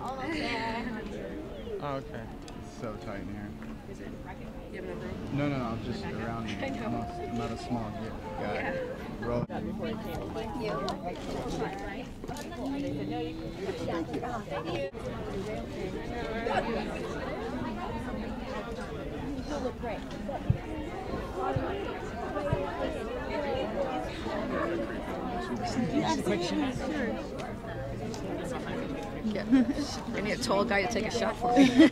Oh, okay. It's so tight in here. Is it? You have enough room? No, just around here. I'm not a small guy. Yeah. Roll. Before he came. Thank you. You look great. Yeah. I need a tall guy to take a shot for me.